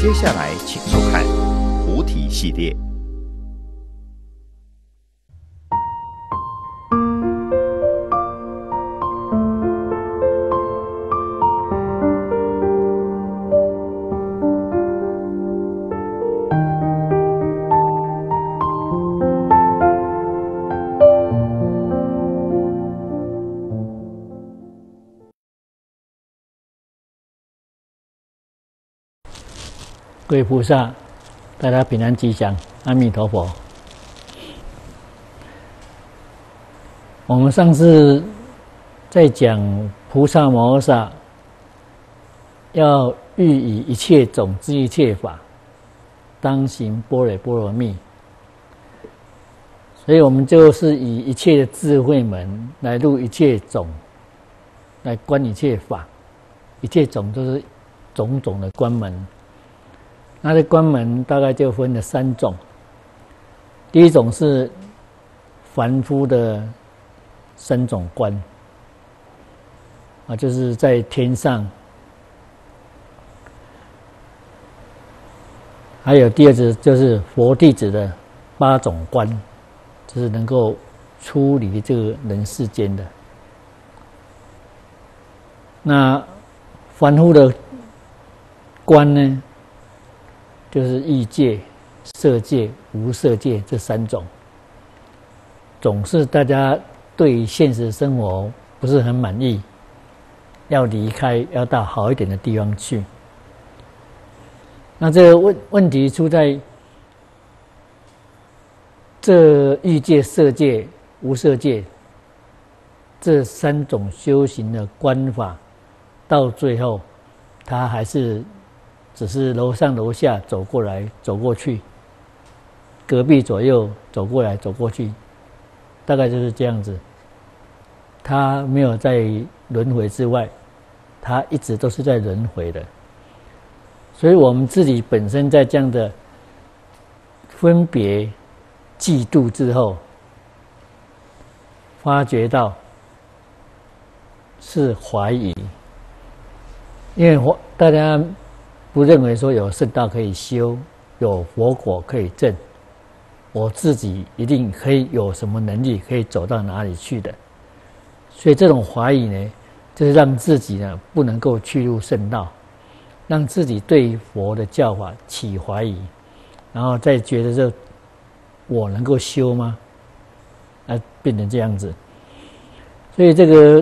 接下来请收看菩提系列。 各位菩萨，大家平安吉祥，阿弥陀佛。我们上次在讲菩萨摩诃萨要欲以一切种知一切法，当行般若波罗蜜，所以我们就是以一切的智慧门来入一切种，来观一切法。一切种都是种种的观门。它的观门大概就分了3种。第一种是凡夫的3种观，就是在天上；还有第二种就是佛弟子的8种观，就是能够出离这个人世间的。那凡夫的观呢，就是欲界、色界、无色界这3种，总是大家对现实生活不是很满意，要离开，要到好一点的地方去。那这个问题出在这欲界、色界、无色界这3种修行的观法，到最后它还是只是楼上楼下走过来走过去，隔壁左右走过来走过去，大概就是这样子。他没有在轮回之外，他一直都是在轮回的。所以我们自己本身在这样的分别嫉妒之后，发觉到是怀疑，因为大家不认为说有圣道可以修，有佛果可以证，我自己一定可以有什么能力可以走到哪里去的。所以这种怀疑呢，就是让自己呢不能够去入圣道，让自己对佛的教法起怀疑，然后再觉得这我能够修吗？变成这样子。所以这个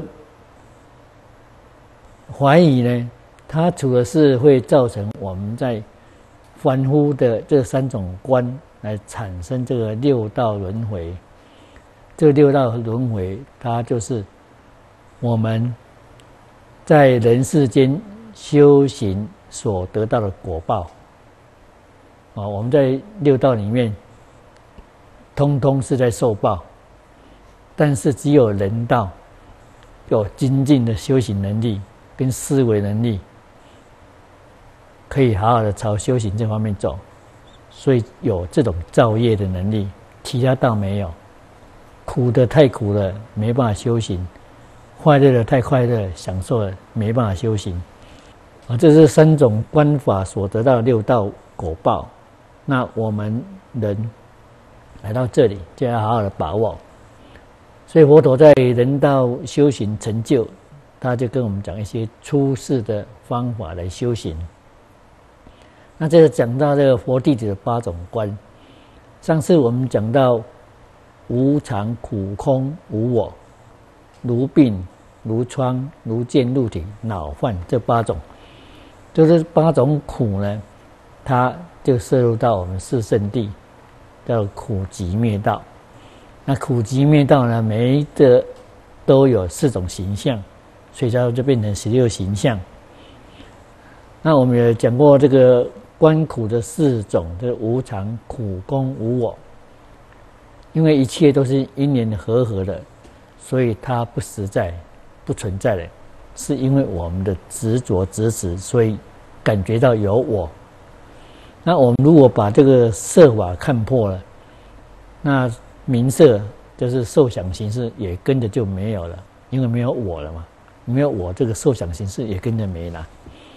怀疑呢，它除了是会造成我们在凡夫的这3种观来产生这个6道轮回，这个6道轮回它就是我们在人世间修行所得到的果报。我们在6道里面通通是在受报，但是只有人道有精进的修行能力跟思维能力，可以好好的朝修行这方面走，所以有这种造业的能力，其他道没有。苦的太苦了，没办法修行；快乐的太快乐，享受了，没办法修行。这是3种观法所得到的6道果报。那我们人来到这里，就要好好的把握。所以佛陀在人道修行成就，他就跟我们讲一些出世的方法来修行。那这个讲到这个佛弟子的8种观。上次我们讲到无常、苦、空、无我、如病、如疮、如见、入体、恼患这8种，就是8种苦呢，它就摄入到我们四圣谛，叫苦集灭道。那苦集灭道呢，每一个都有4种形象，所以它就变成16形象。那我们也讲过这个观苦的4种，就是无常、苦、空、无我。因为一切都是因缘和合的，所以它不实在、不存在的，是因为我们的执着执持，所以感觉到有我。那我们如果把这个色法看破了，那名色就是受想行识也跟着就没有了，因为没有我了嘛，没有我，这个受想行识也跟着没了。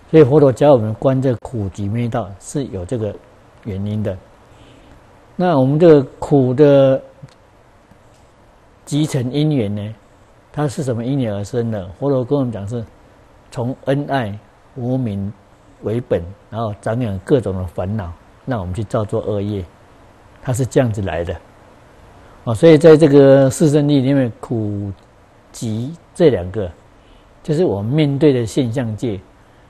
所以佛陀教我们观这苦集灭道是有这个原因的。那我们这个苦的集成因缘呢，它是什么因缘而生的？佛陀跟我们讲是从恩爱无明为本，然后长养各种的烦恼，让我们去造作恶业，它是这样子来的。所以在这个四圣谛里面，苦集这两个，就是我们面对的现象界。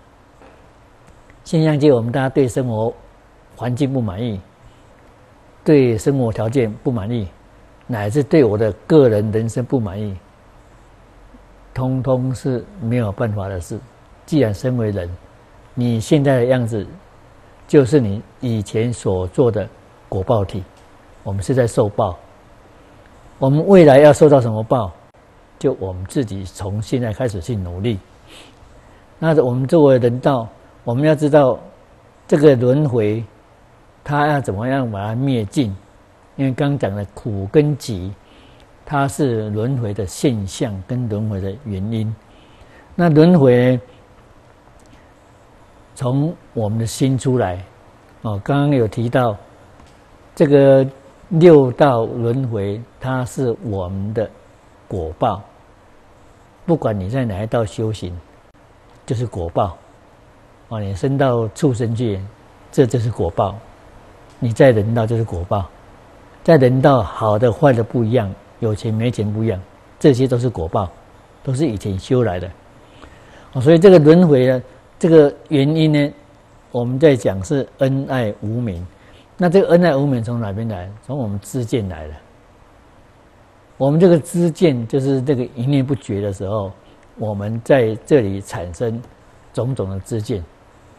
现象界，我们大家对生活环境不满意，对生活条件不满意，乃至对我的个人人生不满意，通通是没有办法的事。既然身为人，你现在的样子，就是你以前所做的果报体，我们是在受报。我们未来要受到什么报，就我们自己从现在开始去努力。那我们作为人道，我们要知道这个轮回，它要怎么样把它灭尽？因为刚讲的苦跟集，它是轮回的现象跟轮回的原因。那轮回从我们的心出来，刚刚有提到这个六道轮回，它是我们的果报。不管你在哪一道修行，就是果报。你升到畜生界，这就是果报；你在人道就是果报。在人道好的坏的不一样，有钱没钱不一样，这些都是果报，都是以前修来的。所以这个轮回呢，这个原因呢，我们在讲是恩爱无明。那这个恩爱无明从哪边来？从我们知见来的。我们这个知见就是这个一念不绝的时候，我们在这里产生种种的知见。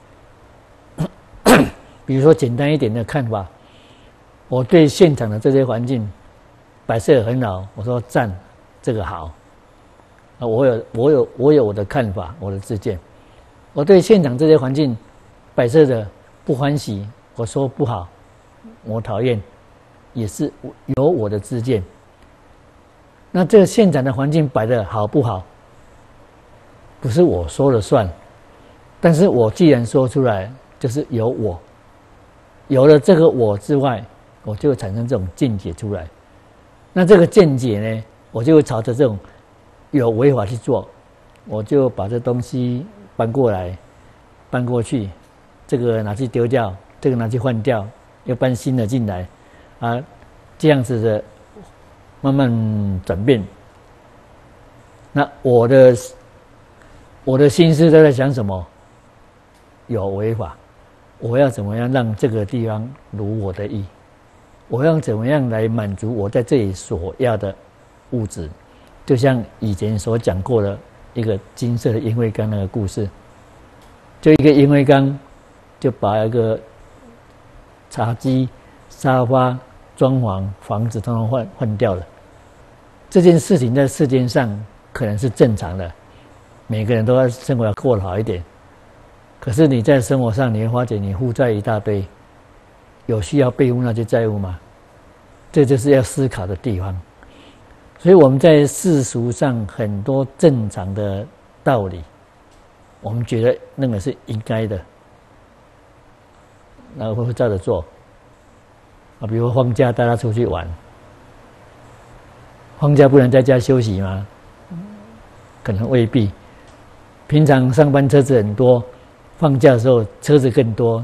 比如说简单一点的看法，我对现场的这些环境摆设很好，我说赞，这个好。我有我的看法，我的知见。我对现场这些环境摆设的不欢喜，我说不好，我讨厌，也是有我的知见。那这个现场的环境摆的好不好，不是我说了算，但是我既然说出来，就是有我，有了这个我之外，我就会产生这种见解出来。那这个见解呢，我就会朝着这种有为法去做，我就把这东西搬过来，搬过去，这个拿去丢掉，这个拿去换掉，又搬新的进来，这样子的慢慢转变。那我的心思都在想什么？有为法，我要怎么样让这个地方如我的意？我要怎么样来满足我在这里所要的物质？就像以前所讲过的一个金色的烟灰缸那个故事，就一个烟灰缸，就把一个茶几、沙发、装潢、房子通通换掉了。这件事情在世间上可能是正常的，每个人都要生活要过得好一点。可是你在生活上，你会发觉你负债一大堆，有需要背负那些债务吗？这就是要思考的地方。所以我们在世俗上很多正常的道理，我们觉得那个是应该的，然后会照着做。比如放假大家出去玩，放假不能在家休息吗？可能未必。平常上班车子很多，放假的时候车子更多。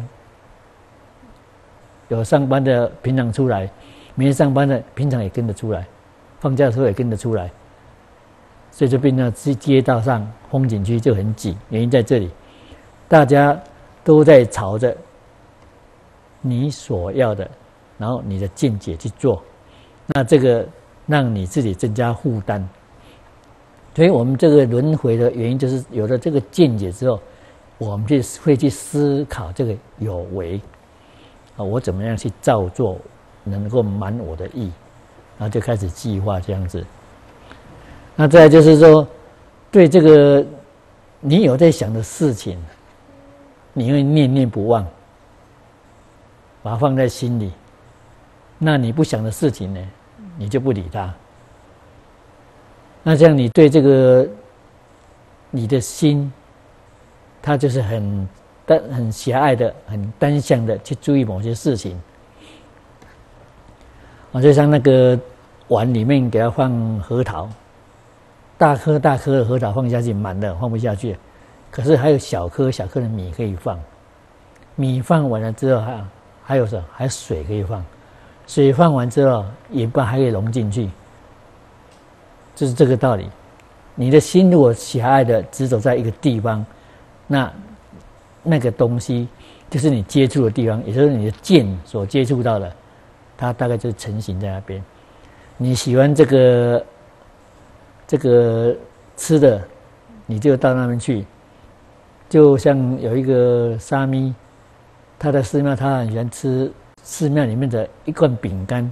有上班的平常出来，没上班的平常也跟着出来，放假的时候也跟着出来，所以就变成街道上风景区就很挤。原因在这里，大家都在朝着你所要的，然后你的见解去做，那这个让你自己增加负担。所以我们这个轮回的原因，就是有了这个见解之后，我们会去思考这个有为我怎么样去照做，能够满我的意，然后就开始计划这样子。那再来就是说，对这个你有在想的事情，你会念念不忘，把它放在心里。那你不想的事情呢，你就不理它。那这样你对这个你的心， 他就是很狭隘的、很单向的去注意某些事情。就像那个碗里面给他放核桃，大颗大颗的核桃放下去满了，放不下去。可是还有小颗小颗的米可以放，米放完了之后还有什么？还有水可以放，水放完之后盐巴还可以融进去，就是这个道理。你的心如果狭隘的只走在一个地方，那个东西就是你接触的地方，也就是你的见所接触到的，它大概就成型在那边。你喜欢这个吃的，你就到那边去。就像有一个沙弥，他在寺庙，他很喜欢吃寺庙里面的一罐饼干。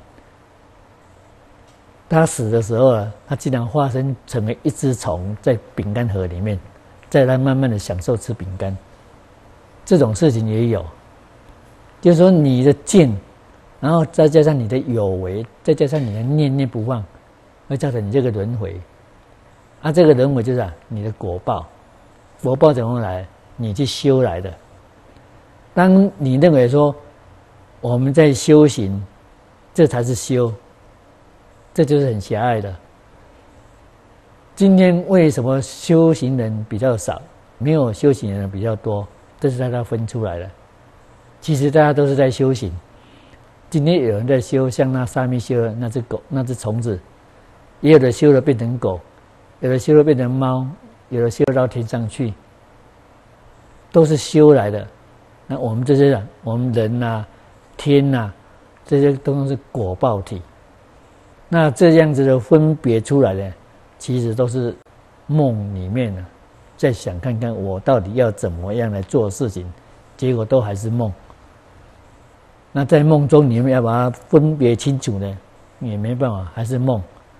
他死的时候啊，他竟然化身成为一只虫在饼干盒里面，再来慢慢的享受吃饼干。这种事情也有，就是说你的见，然后再加上你的有为，再加上你的念念不忘，会造成你这个轮回。这个轮回就是你的果报。果报怎么来？你去修来的。当你认为说我们在修行，这才是修，这就是很狭隘的。今天为什么修行人比较少，没有修行人比较多？这是大家分出来的。其实大家都是在修行。今天有人在修，像那沙弥修的那只狗、那只虫子，也有的修了变成狗，有的修了变成猫，有的修到天上去，都是修来的。那我们这些人，我们人啊、天啊，这些都是果报体。那这样子的分别出来的，其实都是梦里面的，再想看看我到底要怎么样来做事情，结果都还是梦。那在梦中你们要把它分别清楚呢，也没办法，还是梦。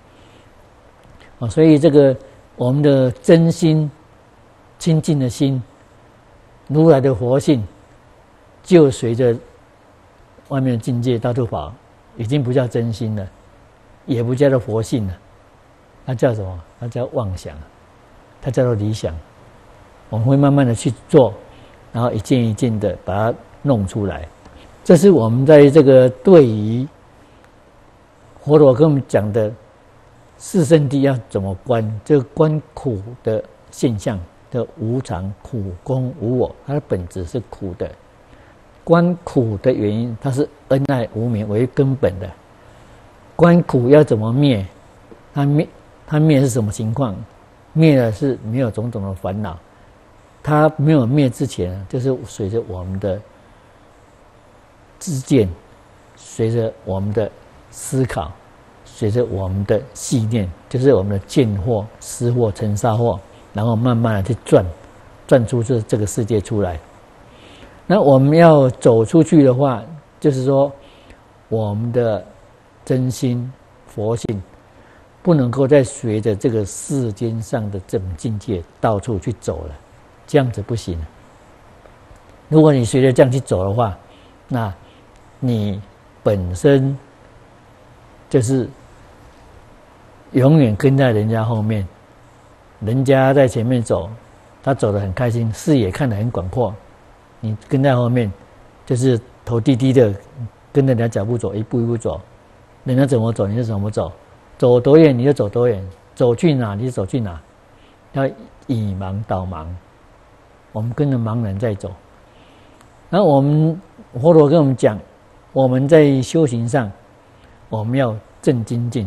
所以这个我们的真心、清净的心、如来的佛性，就随着外面的境界到处跑，已经不叫真心了，也不叫做佛性了，它叫什么？它叫妄想，它叫做理想。我们会慢慢的去做，然后一件一件的把它弄出来。这是我们在这个对于佛陀跟我们讲的四圣谛要怎么观，这个观苦的现象的无常、苦、空、无我，它的本质是苦的。观苦的原因，它是恩爱无明为根本的。观苦要怎么灭？它灭是什么情况？灭的是没有种种的烦恼。它没有灭之前，就是随着我们的知见，随着我们的思考，随着我们的细念，就是我们的见惑、思惑、尘沙惑，然后慢慢的去转出这个世界出来。那我们要走出去的话，就是说我们的真心佛性不能够再随着这个世间上的这种境界到处去走了，这样子不行。如果你随着这样去走的话，那你本身就是永远跟在人家后面，人家在前面走，他走得很开心，视野看得很广阔，你跟在后面，就是头低低的跟着人家脚步走，一步一步走，人家怎么走你就怎么走，走多远你就走多远，走去哪你就走去哪，要以盲导盲，我们跟着盲人在走。然后我们佛陀跟我们讲，我们在修行上，我们要正精进，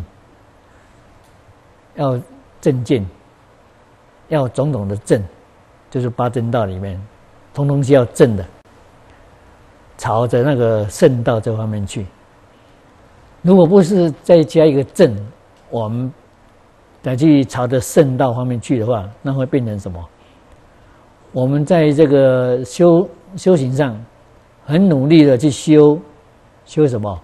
要正见，要种种的正，就是八正道里面，通通是要正的，朝着那个圣道这方面去。如果不是再加一个正，我们再去朝着圣道方面去的话，那会变成什么？我们在这个修行上很努力的去修什么？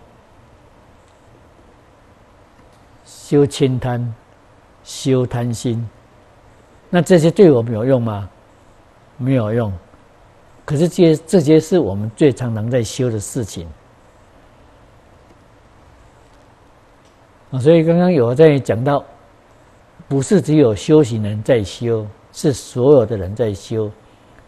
修悭贪，修贪心。那这些对我们有用吗？没有用。可是这些是我们最常常在修的事情。所以刚刚有在讲到，不是只有修行人在修，是所有的人在修。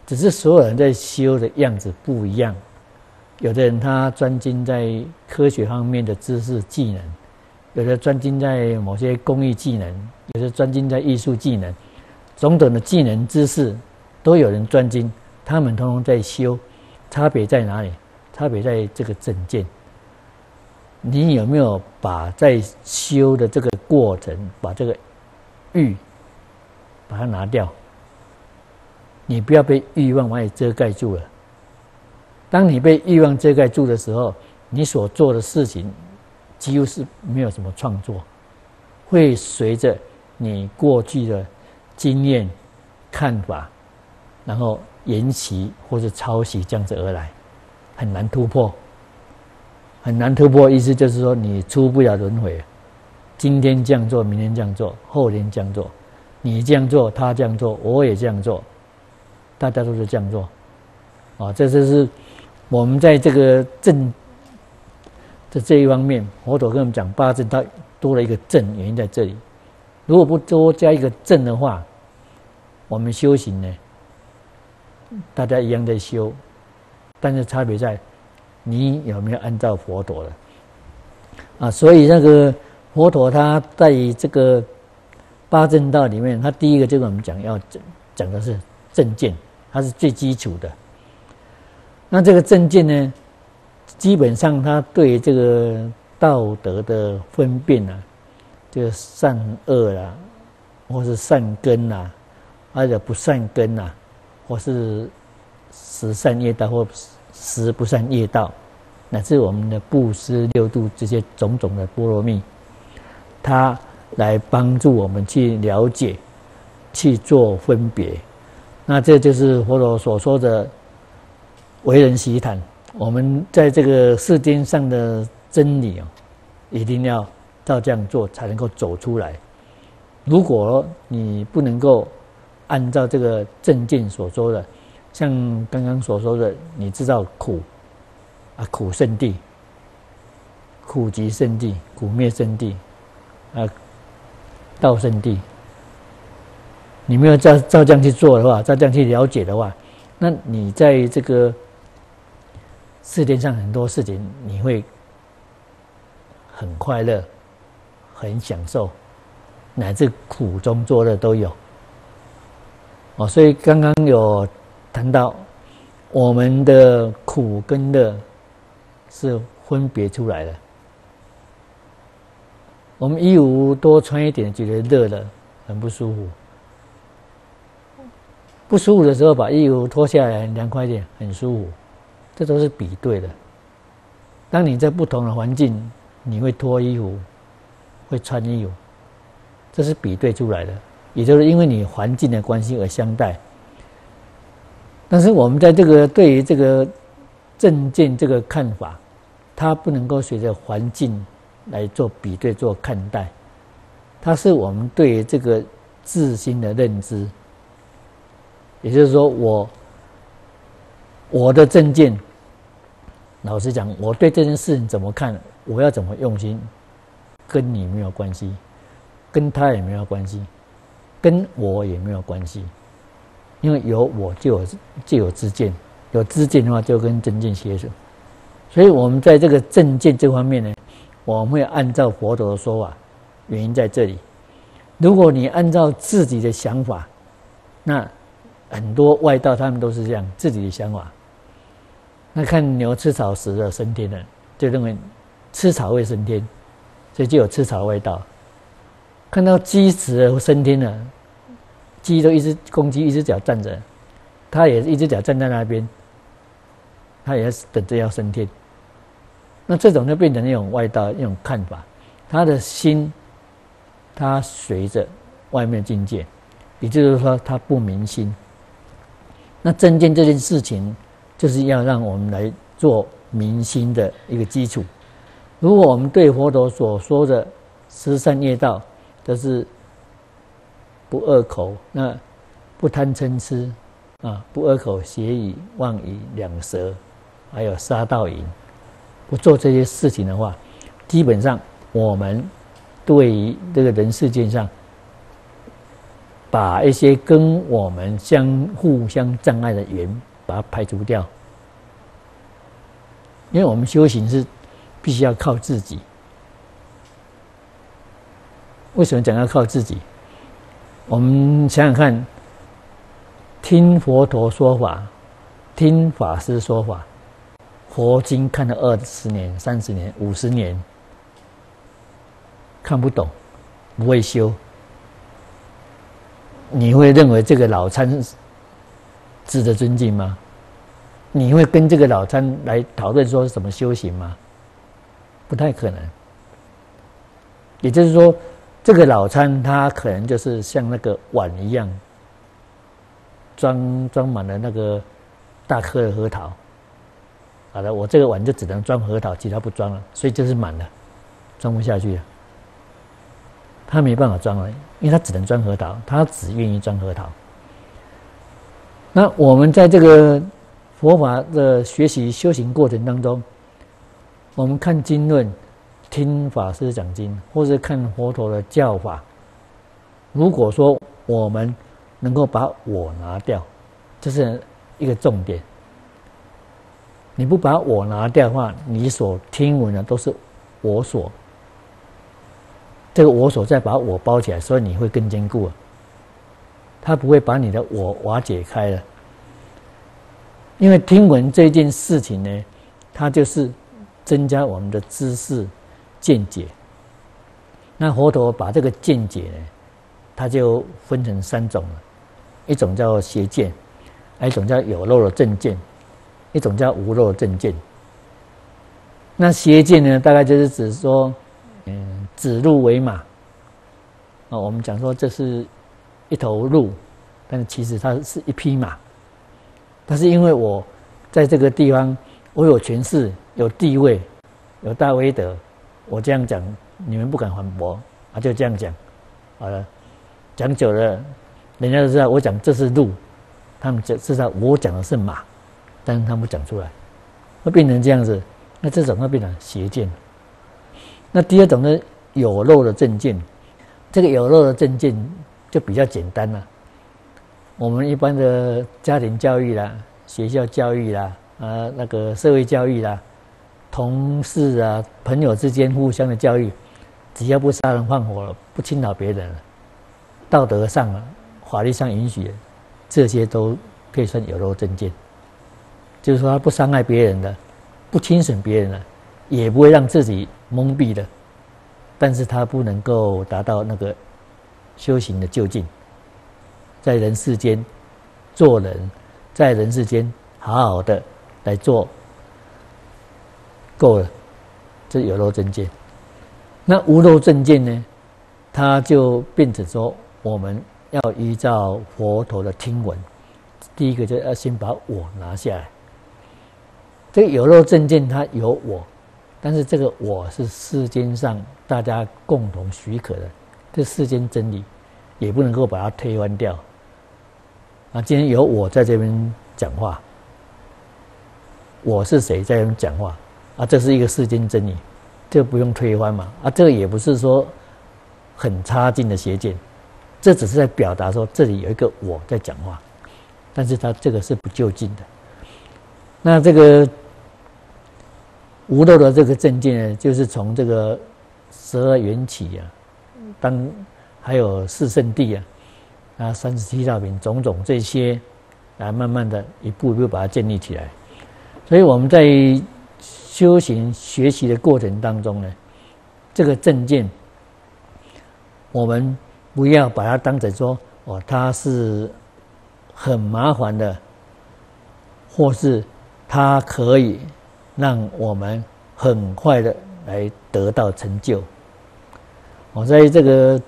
只是所有人在修的样子不一样。有的人他专精在科学方面的知识技能，有的专精在某些工艺技能，有的专精在艺术技能，种种的技能知识都有人专精，他们通通在修。差别在哪里？差别在这个正见。你有没有把在修的这个过程，把这个欲把它拿掉？你不要被欲望把你遮盖住了。当你被欲望遮盖住的时候，你所做的事情几乎是没有什么创作，会随着你过去的经验、看法，然后沿袭或是抄袭这样子而来，很难突破。很难突破，意思就是说你出不了轮回。今天这样做，明天这样做，后天这样做，你这样做，他这样做，我也这样做，大家都是这样做。这就是我们在这个正的这一方面，佛陀跟我们讲八正，它多了一个正，原因在这里。如果不多加一个正的话，我们修行呢，大家一样在修，但是差别在你有没有按照佛陀的所以那个佛陀他在这个八正道里面，他第一个就跟我们讲，要讲的是正见，它是最基础的。那这个正见呢，基本上他对这个道德的分辨这个善恶啦，或是善根啦，或者不善根啦，或是十善业道或十不善业道，乃至我们的布施六度这些种种的波罗蜜，它来帮助我们去了解，去做分别。那这就是佛陀所说的为人习谈。我们在这个世间上的真理一定要照这样做才能够走出来。如果你不能够按照这个正见所说的，像刚刚所说的，你知道苦苦圣地，苦集圣地，苦灭圣地道圣地，你没有照这样去做的话，照这样去了解的话，那你在这个世间上很多事情你会很快乐，很享受，乃至苦中作乐都有。所以刚刚有谈到我们的苦跟乐是分别出来的。我们衣服多穿一点，觉得热了，很不舒服。不舒服的时候，把衣服脱下来，凉快一点，很舒服。这都是比对的。当你在不同的环境，你会脱衣服，会穿衣服，这是比对出来的。也就是因为你环境的关系而相待。但是我们在这个对于这个正见这个看法，它不能够随着环境来做比对做看待，它是我们对于这个自心的认知。也就是说，我的正见，老实讲，我对这件事情怎么看，我要怎么用心，跟你没有关系，跟他也没有关系，跟我也没有关系。因为有我就有知见，有知见的话就跟正见协手。所以我们在这个正见这方面呢，我们会按照佛陀的说法，原因在这里。如果你按照自己的想法，那很多外道他们都是这样，自己的想法。那看牛吃草死了升天了，就认为吃草会升天，所以就有吃草的外道。看到鸡死了升天了，鸡都公鸡一只脚站着，它也一只脚站在那边，它也等着要升天。那这种就变成一种外道一种看法，他的心，他随着外面境界，也就是说他不明心。那正见这件事情，就是要让我们来做明心的一个基础。如果我们对佛陀所说的十善业道，都是不恶口，那不贪嗔痴不恶口邪语妄语两舌，还有杀盗淫，不做这些事情的话，基本上我们对于这个人世间上把一些跟我们互相障碍的缘，把它排除掉。因为我们修行是必须要靠自己。为什么讲要靠自己？我们想想看，听佛陀说法，听法师说法，佛经看了20年、30年、50年，看不懂，不会修，你会认为这个老参值得尊敬吗？你会跟这个老参来讨论说什么修行吗？不太可能。也就是说，这个老参他可能就是像那个碗一样，装满了那个大颗的核桃。好了，我这个碗就只能装核桃，其他不装了，所以就是满了，装不下去了。他没办法装了，因为他只能装核桃，他只愿意装核桃。那我们在这个佛法的学习修行过程当中，我们看经论，听法师讲经，或者看佛陀的教法，如果说我们能够把我拿掉，这是一个重点。你不把我拿掉的话，你所听闻的都是我所，这个我所再把我包起来，所以你会更坚固。它不会把你的我瓦解开了。因为听闻这件事情呢，它就是增加我们的知识见解。那佛陀把这个见解呢，它就分成3种了，一种叫邪见，一种叫有漏的正见，一种叫无漏的正见。那邪见呢，大概就是指说，指鹿为马。我们讲说这是一头鹿，但是其实它是一匹马。但是因为我在这个地方，我有权势、有地位、有大威德，我这样讲，你们不敢反驳，就这样讲，好了，讲久了，人家就知道我讲这是鹿，他们就知道我讲的是马，但是他们不讲出来，会变成这样子，那这种会变成邪见。那第二种呢，有漏的正见，这个有漏的正见就比较简单了。我们一般的家庭教育啦、学校教育啦、那个社会教育啦、同事啊、朋友之间互相的教育，只要不杀人放火了，不侵扰别人了，道德上啊、法律上允许，这些都可以算有漏正见。就是说，他不伤害别人的，不侵损别人的，也不会让自己蒙蔽的，但是他不能够达到那个修行的究竟。在人世间做人，在人世间好好的来做，够了，这有漏正见。那无漏正见呢，它就变成说，我们要依照佛陀的听闻，第一个就要先把我拿下来。这个有漏正见它有我，但是这个我是世间上大家共同许可的，这世间真理也不能够把它推翻掉。今天有我在这边讲话，我是谁在这边讲话这是一个世间真理，这个不用推翻嘛这个也不是说很差劲的邪见，这只是在表达说这里有一个我在讲话，但是它这个是不究竟的。那这个无漏的这个正见呢，就是从这个12缘起还有四圣谛37道品种种这些，慢慢的一步一步把它建立起来。所以我们在修行学习的过程当中呢，这个正见，我们不要把它当成说它是很麻烦的，或是它可以让我们很快的来得到成就。我在这个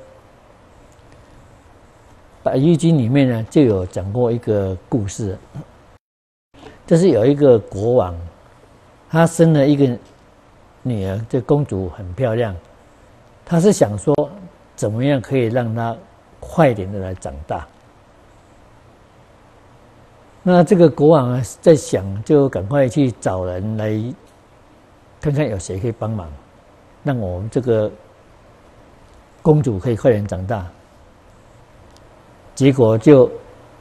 《百喻经》里面呢，就有讲过一个故事，就是有一个国王，他生了一个女儿，这公主很漂亮，他是想说怎么样可以让她快点的来长大。那这个国王在想，就赶快去找人来看看有谁可以帮忙，让我们这个公主可以快点长大。 结果就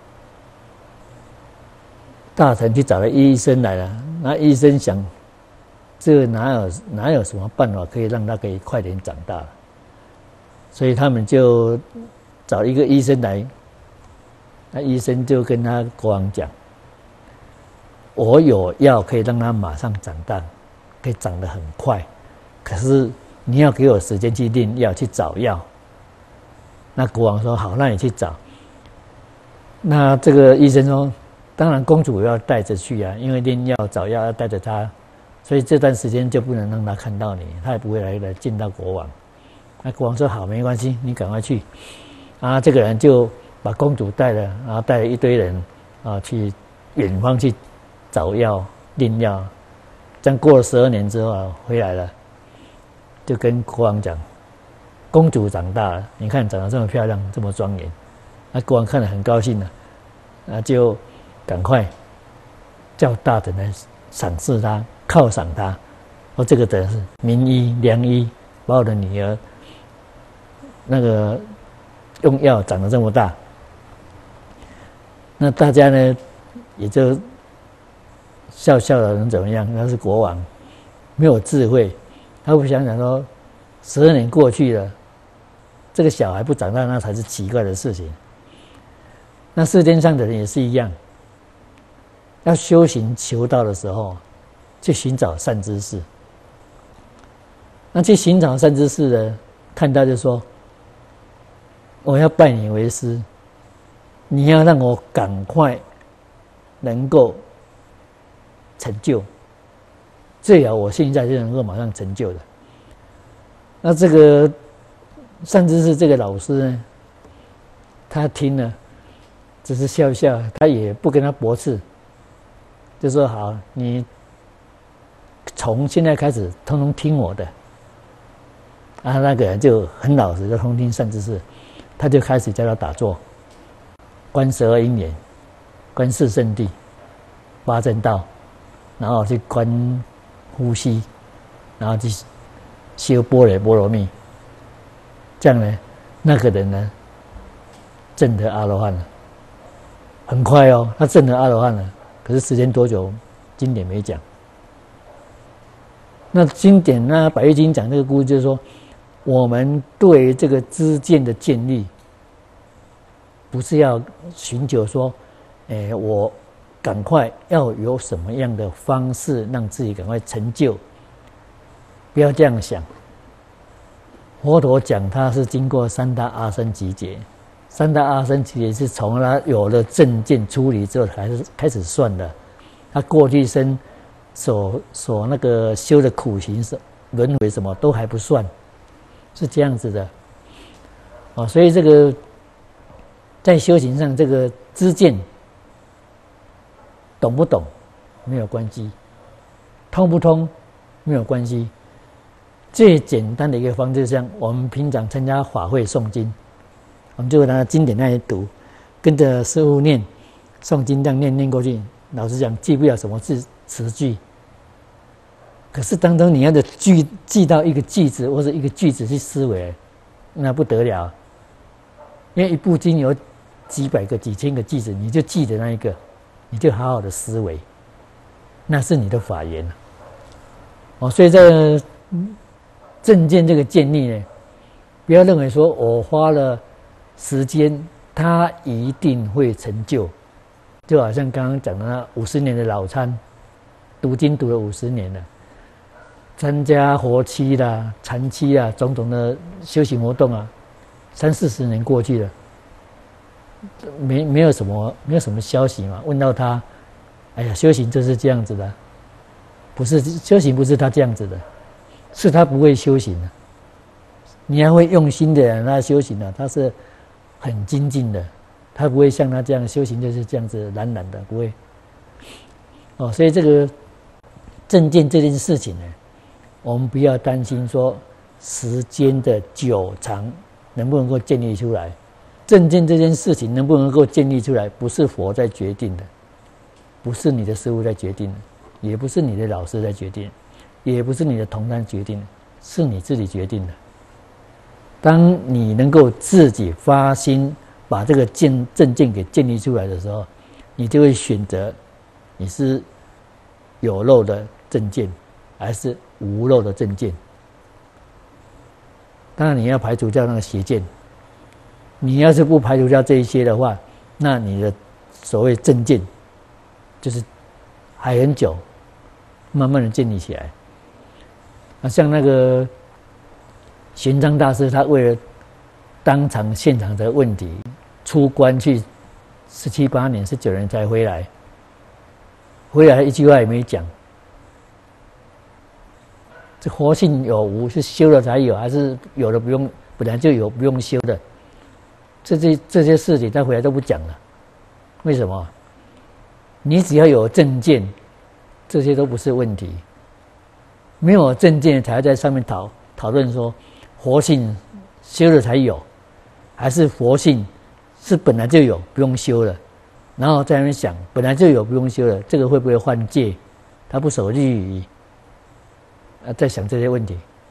大臣去找了医生来了，那医生想，这哪有什么办法可以让他可以快点长大，所以他们就找一个医生来，那医生就跟他国王讲，我有药可以让他马上长大，可以长得很快，可是你要给我时间去炼药，去找药。那国王说好，那你去找。那这个医生说，当然公主要带着去啊，因为炼药找药要带着她，所以这段时间就不能让她看到你，她也不会来见到国王。那国王说好，没关系，你赶快去。啊，这个人就把公主带了，然后带了一堆人啊去远方去找药炼药。这样过了12年之后啊，回来了，就跟国王讲，公主长大了，你看长得这么漂亮，这么庄严。那国王看了很高兴了，那就赶快叫大臣来赏识他，犒赏他。说这个人是名医良医，把我的女儿那个用药长得这么大。那大家呢也就笑笑的，能怎么样？他是国王，没有智慧，他不想想说12年过去了，这个小孩不长大，那才是奇怪的事情。那世间上的人也是一样，要修行求道的时候，去寻找善知识。那去寻找善知识呢，看到就说，我要拜你为师，你要让我赶快能够成就，最好我现在就能够马上成就的。那这个善知识这个老师呢，他听了只是笑笑，他也不跟他驳斥，就说好，你从现在开始通通听我的。啊，那个人就很老实，就通听善知识，他就开始教他打坐，观12因缘，观四圣谛，八正道，然后去观呼吸，然后去修般若波罗蜜。这样呢，那个人呢，证得阿罗汉了。很快哦，他证得阿罗汉了。可是时间多久，经典没讲。那经典呢，《百喻经》讲这个故事，就是说，我们对这个知见的建立，不是要寻求说，我赶快要有什么样的方式让自己赶快成就，不要这样想。佛陀讲，他是经过3大阿僧祇劫，3大阿僧祇劫是从他有了正见出离之后开始算的，他过去生所那个修的苦行轮回什么都还不算，是这样子的。所以这个在修行上，这个知见懂不懂没有关系，通不通没有关系。最简单的一个方式，像我们平常参加法会诵经，我们就拿经典那里读，跟着师父念诵经，这样念过去。老实讲，记不了什么词句，可是当中你要的记到一个句子或者一个句子去思维，那不得了。因为一部经有几百个、几千个句子，你就记得那一个，你就好好的思维，那是你的法言。所以这个正见这个建立呢，不要认为说我花了时间，他一定会成就。就好像刚刚讲的那50年的老参，读经读了50年了，参加活期啦、禅期啦，种种的修行活动啊，30-40年过去了，没有什么消息嘛。问到他，哎呀，修行就是这样子的，不是修行，不是他这样子的。是他不会修行的，你要会用心的人，他修行的，他是很精进的，他不会像他这样修行就是这样子懒懒的，不会。所以这个正见这件事情呢，我们不要担心说时间的久长能不能够建立出来。正见这件事情能不能够建立出来，不是佛在决定的，不是你的师父在决定的，也不是你的老师在决定的，也不是你的同担决定的，是你自己决定的。当你能够自己发心把这个正见给建立出来的时候，你就会选择你是有漏的正见，还是无漏的正见。当然你要排除掉那个邪见，你要是不排除掉这一些的话，那你的所谓正见就是还很久，慢慢的建立起来。像那个玄奘大师，他为了当场现场的问题，出关去17、8年、19年才回来，回来一句话也没讲。这活性有无是修了才有，还是有的不用，本来就有不用修的？这些事情他回来都不讲了。为什么？你只要有正见，这些都不是问题。没有正见才在上面讨论说，活性修了才有，还是佛性是本来就有不用修了？然后在那边想，本来就有不用修了，这个会不会犯戒？他不守律仪，在想这些问题，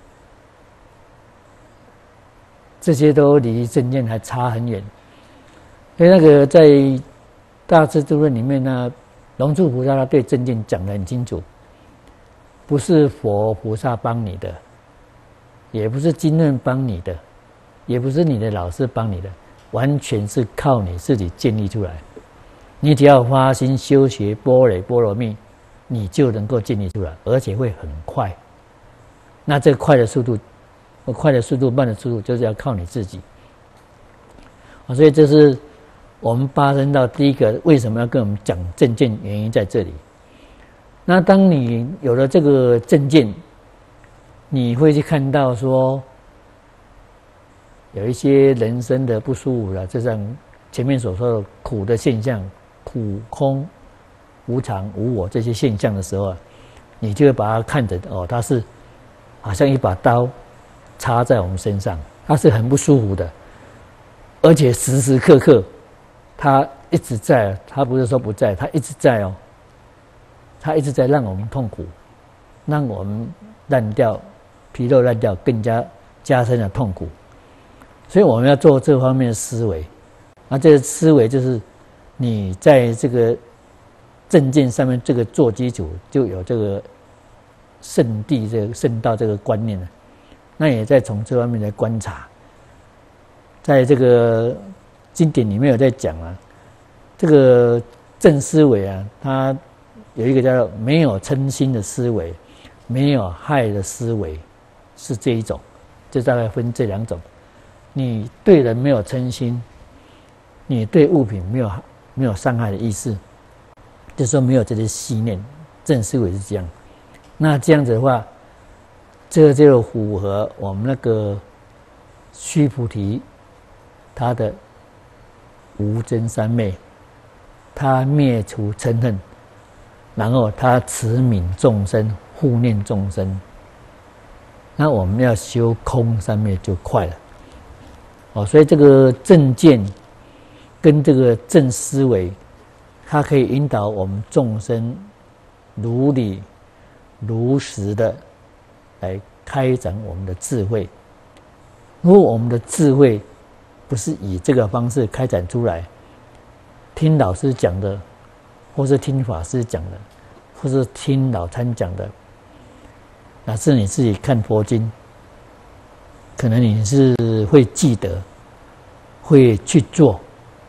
这些都离正见还差很远。所以那个在《大智度论》里面呢，龙树菩萨他对正见讲得很清楚，不是佛菩萨帮你的，也不是经论帮你的，也不是你的老师帮你的，完全是靠你自己建立出来。你只要发心修学般若波罗蜜，你就能够建立出来，而且会很快。那这个快的速度，慢的速度，就是要靠你自己。所以这是我们八圣道第一个为什么要跟我们讲正见，原因在这里。那当你有了这个正见，你会去看到说，有一些人生的不舒服了，就像前面所说的苦的现象，苦空无常无我这些现象的时候，你就会把它看着它是好像一把刀插在我们身上，它是很不舒服的，而且时时刻刻它一直在，它不是说不在，它一直在哦，它一直在让我们痛苦，让我们烂掉，皮肉烂掉，更加深了痛苦。所以我们要做这方面的思维，这个思维就是你在这个正见上面这个做基础，就有这个圣谛这个圣道这个观念了。那也在从这方面来观察，在这个经典里面有在讲啊，这个正思维啊，它有一个叫做没有嗔心的思维，没有害的思维，是这一种，就大概分这两种。你对人没有嗔心，你对物品没有伤害的意思，就是说没有这些细念，正思维是这样。那这样子的话，这个就符合我们那个须菩提他的无真三昧，他灭除嗔恨，然后他慈悯众生，护念众生。那我们要修空三昧就快了。所以这个正见跟这个正思维，它可以引导我们众生如理如实的来开展我们的智慧。如果我们的智慧不是以这个方式开展出来，听老师讲的，或是听法师讲的，或是听老参讲的，乃至你自己看佛经，可能你是会记得，会去做。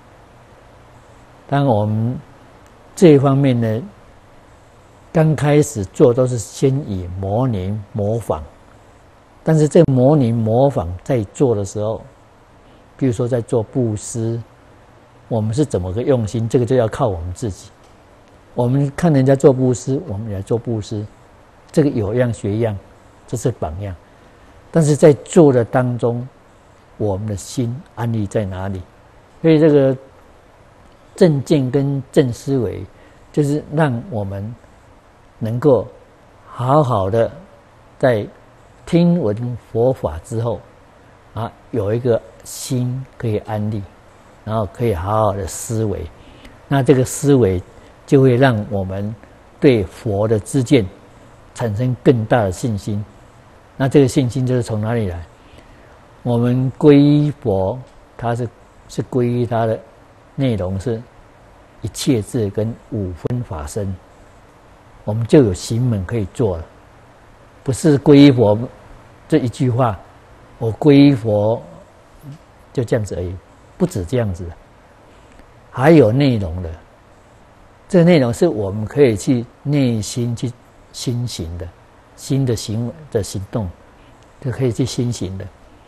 当我们这一方面呢，刚开始做都是先以模拟模仿，但是这个模拟模仿在做的时候，比如说在做布施，我们是怎么个用心，这个就要靠我们自己。我们看人家做布施，我们也做布施，这个有样学样，这是榜样。但是在做的当中，我们的心安立在哪里？所以这个正见跟正思维，就是让我们能够好好的在听闻佛法之后有一个心可以安立，然后可以好好的思维。那这个思维就会让我们对佛的知见产生更大的信心。那这个信心就是从哪里来？我们皈依佛，它是是皈依它的内容是一切智跟五分法身，我们就有行门可以做了，不是皈依佛这一句话，我皈依佛就这样子而已，不止这样子，还有内容的。这个内容是我们可以去内心去心行的，心的行动，就可以去心行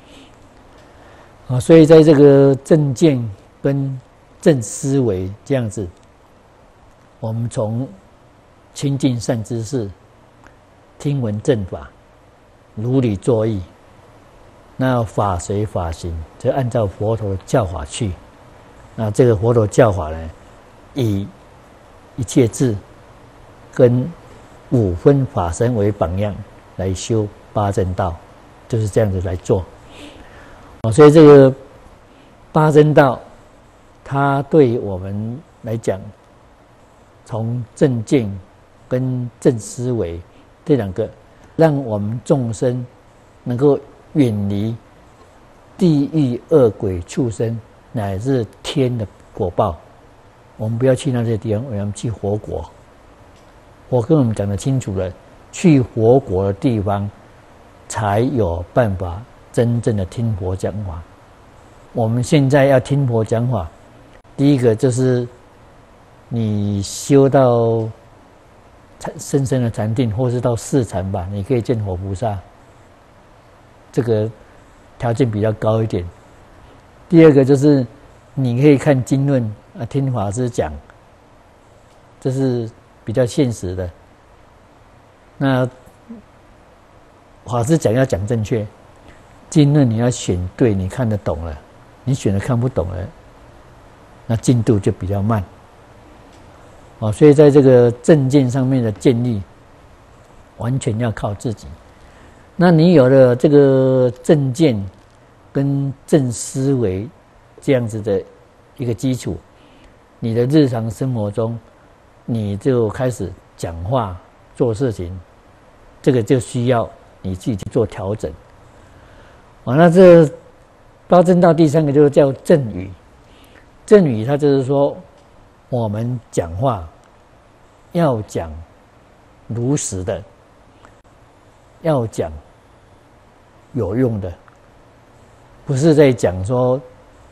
的。所以在这个正见跟正思维这样子，我们从亲近善知识，听闻正法，如理作意，那法随法行，就按照佛陀的教法去。那这个佛陀教法呢，以一切智跟五分法身为榜样来修八正道，就是这样子来做。所以这个八正道，它对我们来讲，从正见跟正思维这两个，让我们众生能够远离地狱恶鬼畜生乃至天的果报。我们不要去那些地方，我们去活国。我跟我们讲得清楚了，去活国的地方，才有办法真正的听佛讲法。我们现在要听佛讲法，第一个就是你修到深深的禅定，或是到四禅吧，你可以见佛菩萨，这个条件比较高一点。第二个就是你可以看经论听法师讲，这是比较现实的。那法师讲要讲正确，经论你要选对，你看得懂了，你选的看不懂了，那进度就比较慢。所以在这个正见上面的建立，完全要靠自己。那你有了这个正见跟正思维这样子的一个基础，你的日常生活中，你就开始讲话做事情，这个就需要你自己去做调整。那这八正道第三个就是叫正语。正语它就是说，我们讲话要讲如实的，要讲有用的，不是在讲说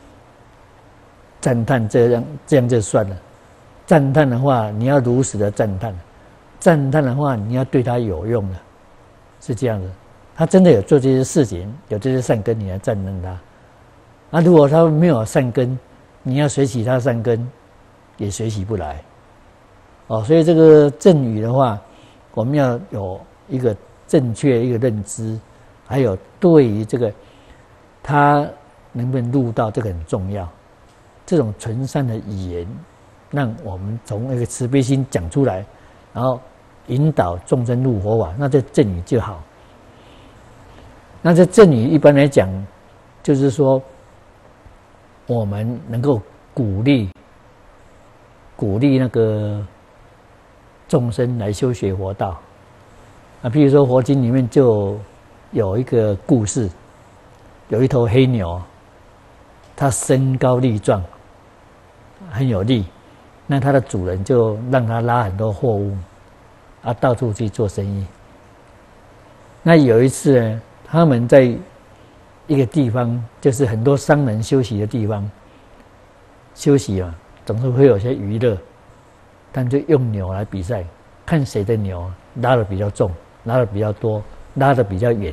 赞叹这样就算了。赞叹的话，你要如实的赞叹；赞叹的话，你要对他有用的，是这样子。他真的有做这些事情，有这些善根，你来赞叹他。如果他没有善根，你要学习他善根，也学习不来。所以这个正语的话，我们要有一个正确一个认知，还有对于这个他能不能入道，这个很重要。这种纯善的语言，让我们从那个慈悲心讲出来，然后引导众生入佛法，那这正语就好。那这正语一般来讲，就是说我们能够鼓励那个众生来修学佛道。譬如说佛经里面就有一个故事，有一头黑牛，它身高力壮，很有力，那它的主人就让它拉很多货物，到处去做生意。那有一次呢，他们在一个地方，就是很多商人休息的地方，休息嘛，总是会有些娱乐，他们就用牛来比赛，看谁的牛拉得比较重，拉得比较多，拉得比较远。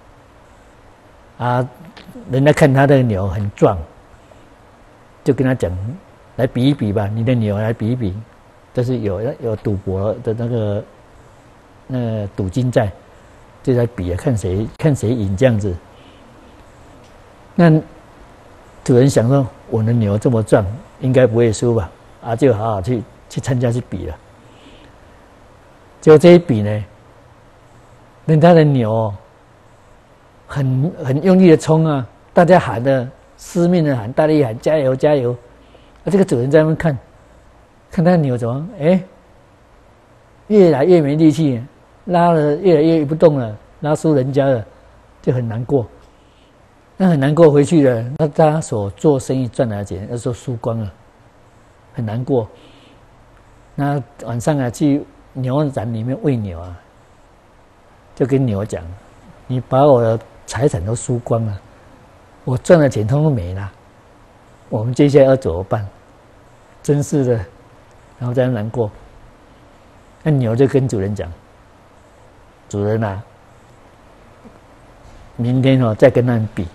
人家看他的牛很壮，就跟他讲，来比一比吧，你的牛来比一比，这是有赌博的那个赌金在，就在比看谁赢这样子。那主人想说，我的牛这么壮，应该不会输吧？就好好去参加去比了。结果这一比呢，人家的牛很用力的冲啊，大家喊的嘶命的喊，大力喊加油加油。这个主人在那边看他的牛怎么越来越没力气，拉了越来越不动了，拉输人家了，就很难过。 那很难过回去了。那他所做生意赚来的钱，那时候输光了，很难过。那晚上啊，去牛栏里面喂牛啊，就跟牛讲：“你把我的财产都输光了，我赚的钱通通没了，我们接下来要怎么办？”真是的，然后在那难过。那牛就跟主人讲：“主人啊，明天再跟他们比。”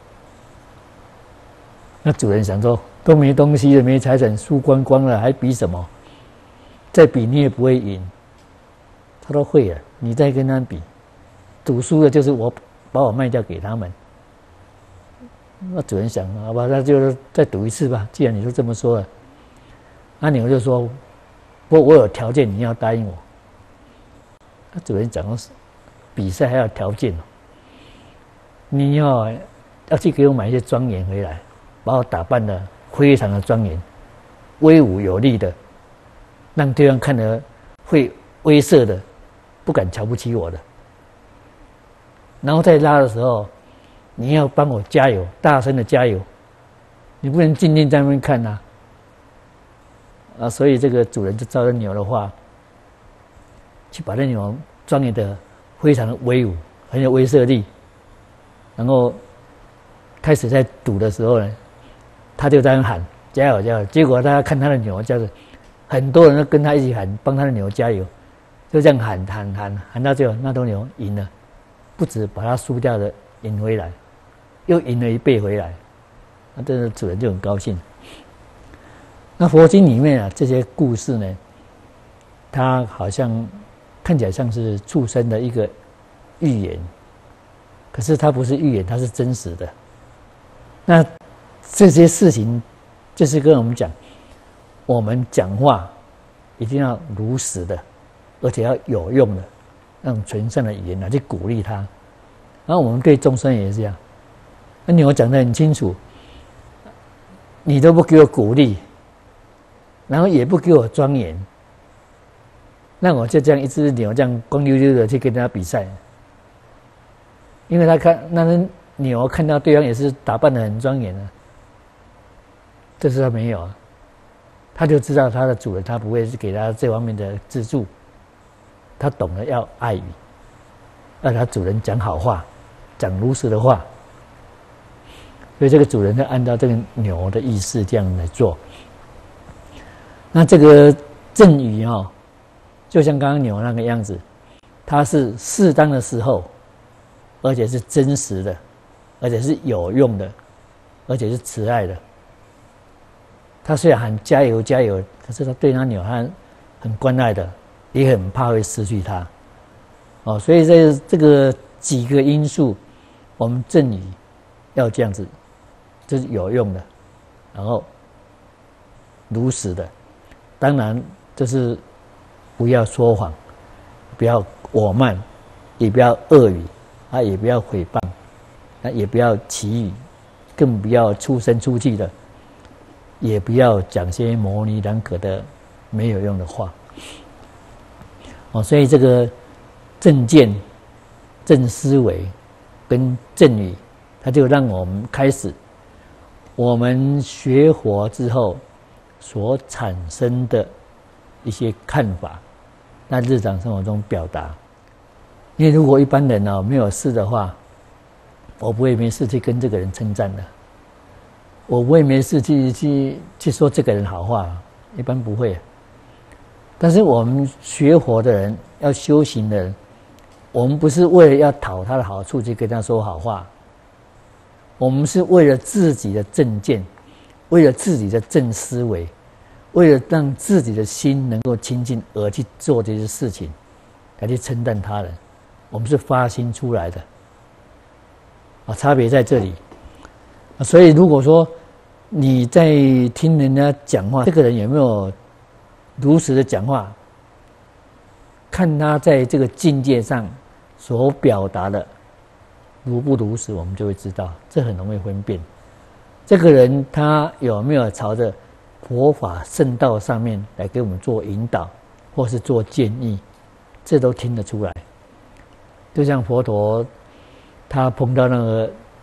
那主人想说，都没东西了，没财产，输光光了，还比什么？再比你也不会赢。他说会了，你再跟他们比，赌输的就是我，把我卖掉给他们。那主人想，好吧，那就再赌一次吧。既然你都这么说了，那牛就说，不过我有条件，你要答应我。那主人讲说，比赛还有条件，你要去给我买一些庄严回来。把我打扮的非常的庄严、威武有力的，让对方看得会威慑的，不敢瞧不起我的。然后在拉的时候，你要帮我加油，大声的加油，你不能静静在那边看呐。所以这个主人就照着牛的话，去把那牛庄严的非常的威武，很有威慑力。然后开始在赌的时候呢，他就在那喊加油加油，结果大家看他的牛叫做，很多人都跟他一起喊，帮他的牛加油，就这样喊到最后，那头牛赢了，不止把他输掉的赢回来，又赢了1倍回来，那这个主人就很高兴。那佛经里面啊，这些故事呢，它好像看起来像是畜生的一个寓言，可是它不是寓言，它是真实的。那这些事情就是跟我们讲，我们讲话一定要如实的，而且要有用的，那种纯善的语言来去鼓励他。然后我们对众生也是这样。那牛讲得很清楚，你都不给我鼓励，然后也不给我庄严，那我就这样一只牛这样光溜溜的去跟他比赛。因为他看那只牛看到对方也是打扮得很庄严啊，这是他没有啊，他就知道他的主人他不会是给他这方面的资助，他懂得要爱语，让他主人讲好话，讲如实的话，所以这个主人就按照这个牛的意思这样来做。那这个赠语就像刚刚牛那个样子，它是适当的时候，而且是真实的，而且是有用的，而且是慈爱的。他虽然喊加油加油，可是他对那牛他很关爱的，也很怕会失去它。所以这个几个因素，我们赠语要这样子，这是有用的，然后如实的。当然就是不要说谎，不要我慢，也不要恶语，也不要诽谤，也不要绮语，更不要出声出气的，也不要讲些模棱两可的没有用的话。所以这个正见、正思维跟正语，它就让我们开始，我们学佛之后所产生的一些看法，在日常生活中表达。因为如果一般人没有事的话，我不会没事去跟这个人称赞的，我不会没事去说这个人好话，一般不会。但是我们学佛的人，要修行的人，我们不是为了要讨他的好处去跟他说好话，我们是为了自己的正见，为了自己的正思维，为了让自己的心能够清净而去做这些事情，来去称赞他人。我们是发心出来的，差别在这里。所以如果说你在听人家讲话，这个人有没有如实的讲话，看他在这个境界上所表达的如不如实，我们就会知道，这很容易分辨。这个人他有没有朝着佛法圣道上面来给我们做引导，或是做建议，这都听得出来。就像佛陀他碰到那个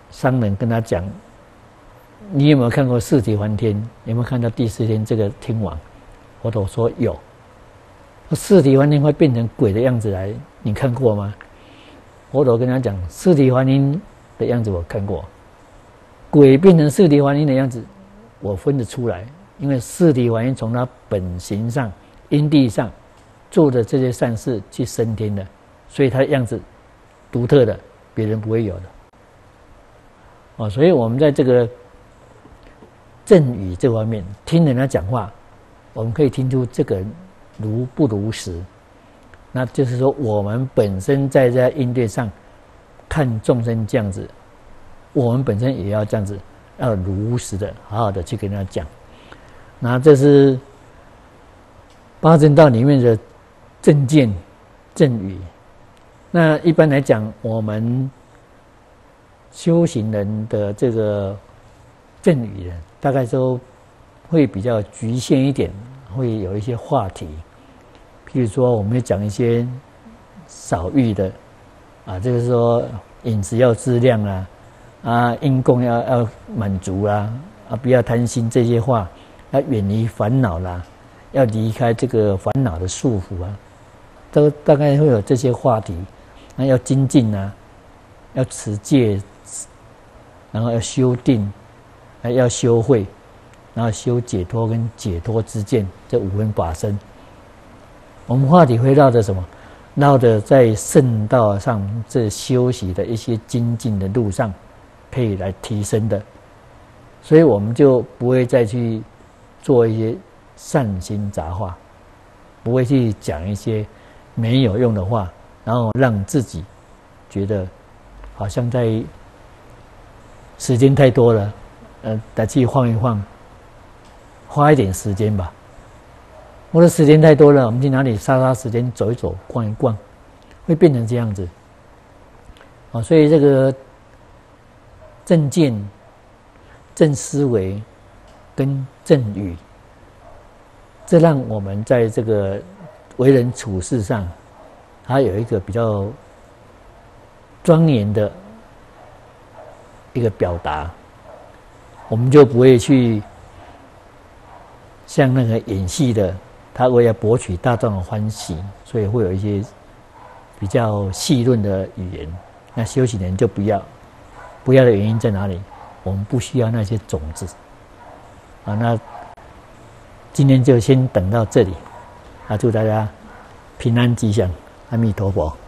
商人跟他讲：“你有没有看过四体还天？有没有看到第四天这个天王？”佛陀说有。四体还天会变成鬼的样子来，你看过吗？佛陀跟他讲：“四体还天的样子我看过，鬼变成四体还天的样子，我分得出来，因为四体还天从他本形上、因地上做的这些善事去升天的，所以他的样子独特的，别人不会有的。”所以我们在这个正语这方面听人家讲话，我们可以听出这个人如不如实。那就是说，我们本身在应对上看众生这样子，我们本身也要这样子，要如实的、好好的去跟他讲。那这是八正道里面的正见、正语。那一般来讲，我们修行人的这个正语呢，大概都会比较局限一点，会有一些话题。譬如说，我们会讲一些少欲的，就是说饮食要质量因供要满足啦，不要贪心这些话，要远离烦恼啦，要离开这个烦恼的束缚都大概会有这些话题。那要精进要持戒，然后要修定，要修慧，然后修解脱跟解脱之见，这五分法身。我们话题会绕着什么？绕着在圣道上这修习的一些精进的路上，可以来提升的。所以我们就不会再去做一些善心杂话，不会去讲一些没有用的话，然后让自己觉得好像在时间太多了，再去晃一晃，花一点时间吧。我的时间太多了，我们去哪里杀时间，走一走，逛一逛，会变成这样子。所以这个正见、正思维跟正语，这让我们在这个为人处事上，它有一个比较庄严的一个表达，我们就不会去像那个演戏的，他为了博取大众的欢喜，所以会有一些比较戏论的语言。那修行人就不要的原因在哪里？我们不需要那些种子。那今天就先等到这里。祝大家平安吉祥，阿弥陀佛。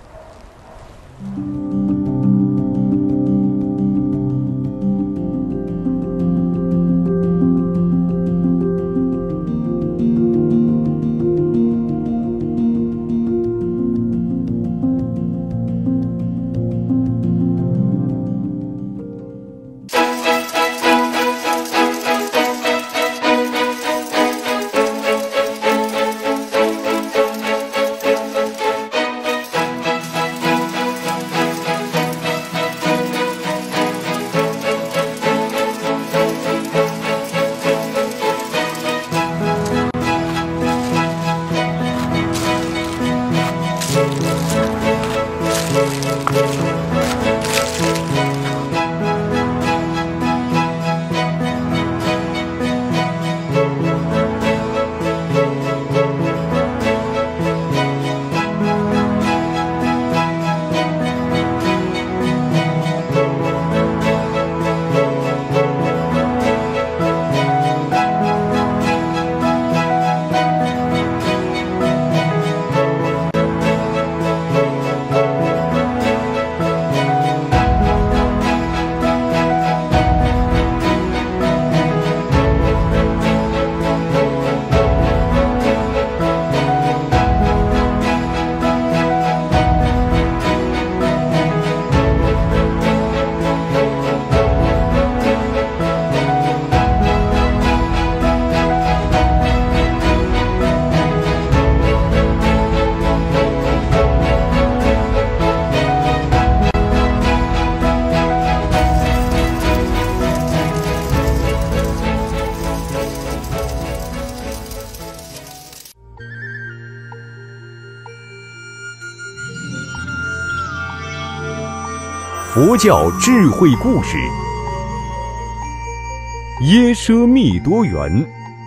佛教智慧故事：耶奢密多园。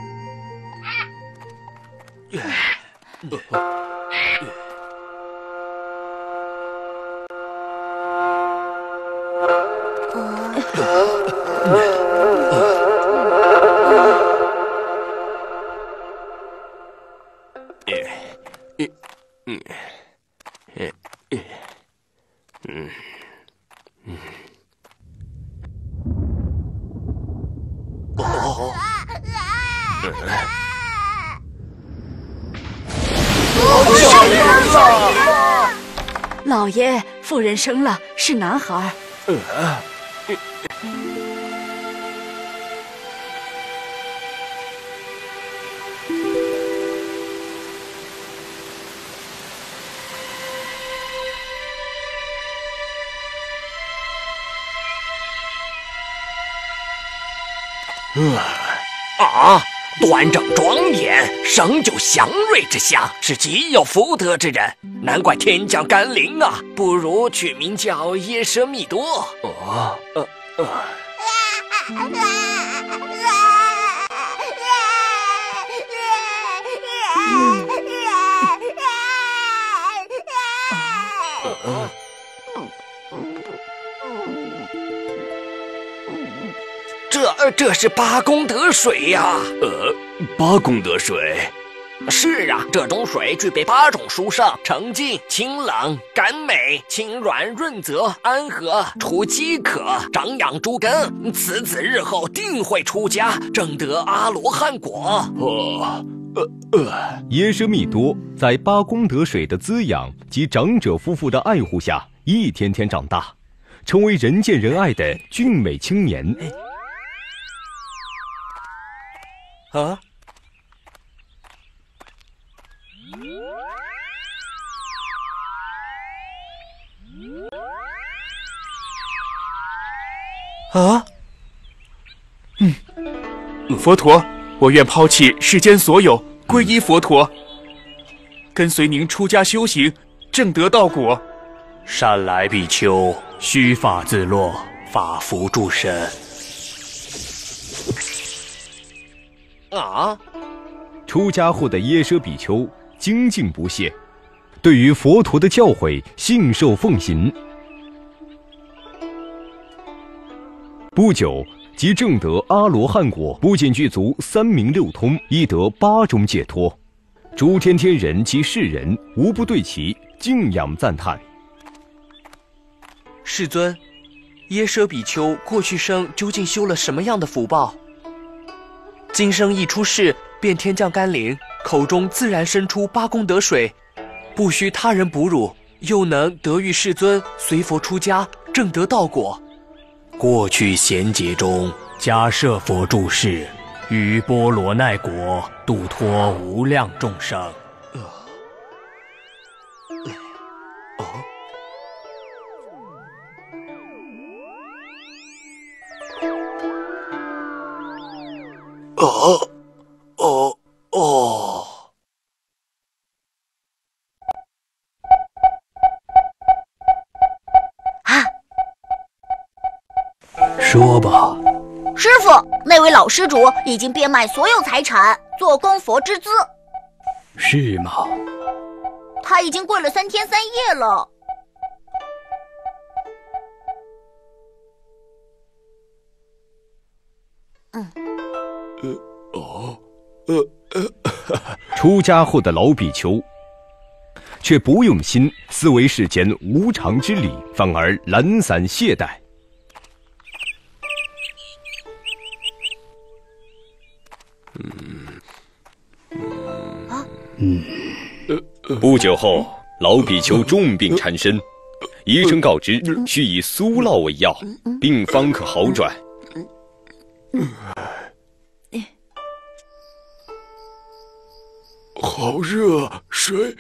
老爷，夫人生了，是男孩。 端正庄严，生就祥瑞之相，是极有福德之人，难怪天降甘霖啊！不如取名叫耶奢密多。这是八功德水呀！ 八功德水？ 是啊，这种水具备8种殊胜：澄净、清冷、甘美、清软、润泽、安和、除饥渴、长养诸根。此子日后定会出家，证得阿罗汉果。 耶奢密多在八功德水的滋养及长者夫妇的爱护下，一天天长大，成为人见人爱的俊美青年。 佛陀，我愿抛弃世间所有，皈依佛陀，跟随您出家修行，证得道果。 善来比丘，须发自落，法服诸身。 出家后的耶奢比丘精进不懈，对于佛陀的教诲信受奉行。不久即证得阿罗汉果，不仅具足3明6通，亦得8种解脱。诸天天人及世人无不对其敬仰赞叹。 世尊，耶奢比丘过去生究竟修了什么样的福报？今生一出世便天降甘霖，口中自然生出八功德水，不需他人哺乳，又能得遇世尊，随佛出家，证得道果。 过去贤劫中，迦摄佛住世，于波罗奈国度脱无量众生。 说吧。 师傅，那位老施主已经变卖所有财产，做供佛之资。 是吗？ 他已经跪了3天3夜了。 出家后的老比丘却不用心思维世间无常之理，反而懒散懈怠。不久后，老比丘重病缠身，医生告知需以苏酪为药，病方可好转。 好热，水。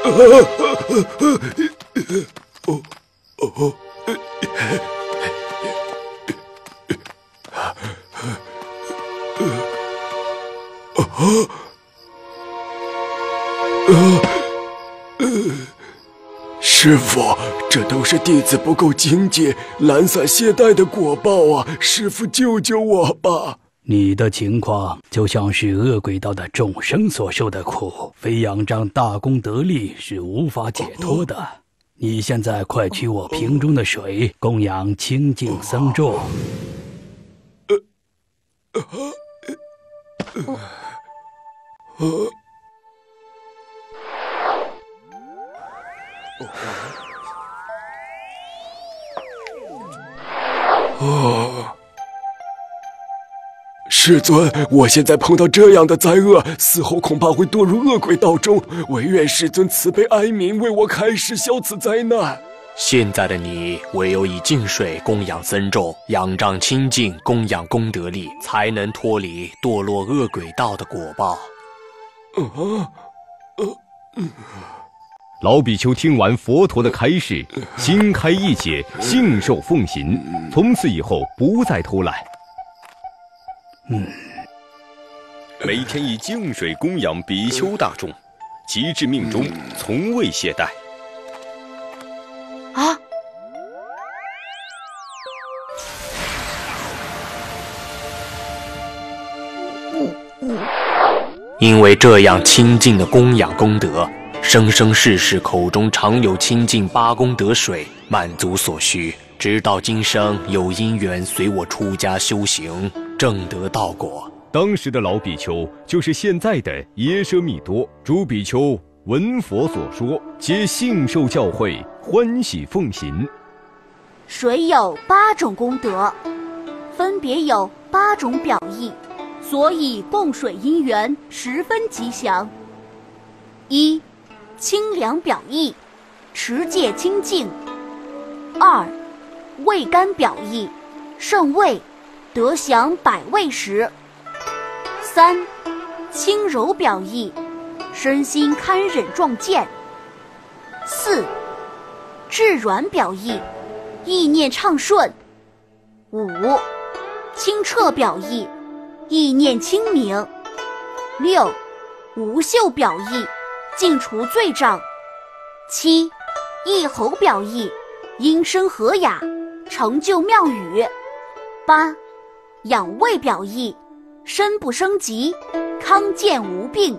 师父，这都是弟子不够精进、懒散懈怠的果报啊！师父，救救我吧！ 你的情况就像是恶鬼道的众生所受的苦，非仰仗大功德力是无法解脱的。你现在快取我瓶中的水，供养清净僧众。 师尊，我现在碰到这样的灾厄，死后恐怕会堕入恶鬼道中，唯愿师尊慈悲哀悯，为我开示消此灾难。 现在的你，唯有以净水供养僧众，仰仗清净，供养功德力，才能脱离堕落恶鬼道的果报。 老比丘听完佛陀的开示，心开意解，信受奉行，从此以后不再偷懒。每天以净水供养比丘大众，及至命终，从未懈怠。 啊！ 因为这样清净的供养功德，生生世世口中常有清净八功德水，满足所需，直到今生有因缘随我出家修行，正得道果。 当时的老比丘就是现在的耶舍密多。诸比丘闻佛所说，皆信受教诲，欢喜奉行。 水有8种功德，分别有8种表意，所以供水因缘十分吉祥。1. 清凉表意，持戒清净。2. 味甘表意，胜味，得享百味食。3. 轻柔表意，身心堪忍壮健。4. 至软表意，意念畅顺。5. 清澈表意，意念清明。6. 无袖表意，净除罪障。7. 一喉表意，音声和雅，成就妙语。8. 养胃表意，身不生疾，康健无病。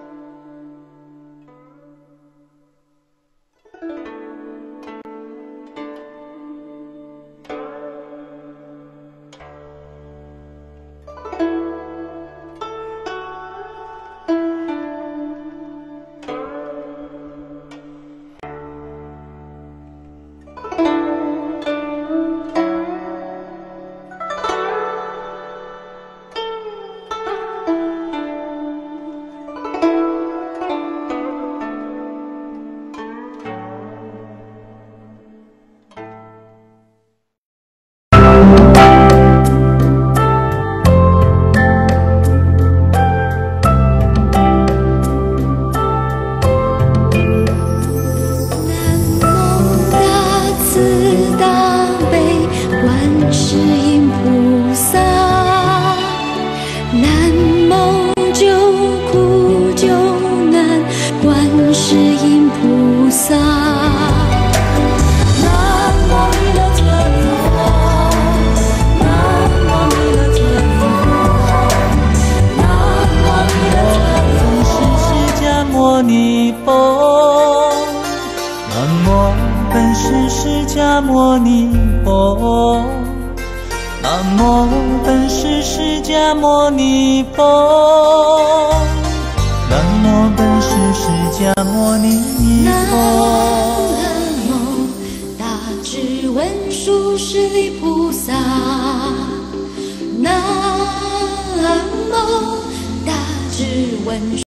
南无大智文殊。